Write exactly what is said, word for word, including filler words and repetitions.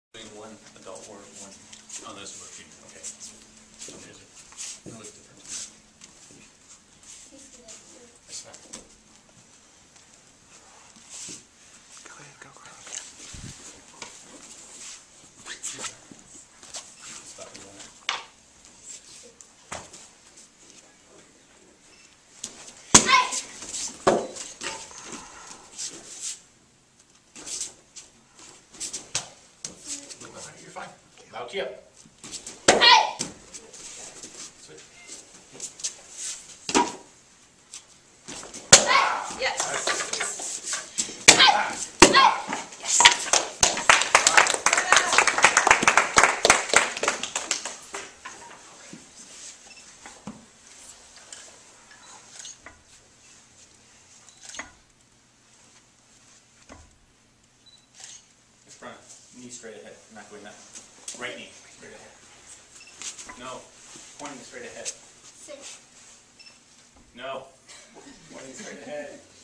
Doing one adult or one. Oh, this is what you do. Okay. So is it? That looks different. That's fine. Go ahead, go across. Stop me on. You're fine. Loud you up. Switch. Front, knee straight ahead, not going that. Right knee, straight ahead. No, pointing straight ahead. Six. No, pointing straight ahead.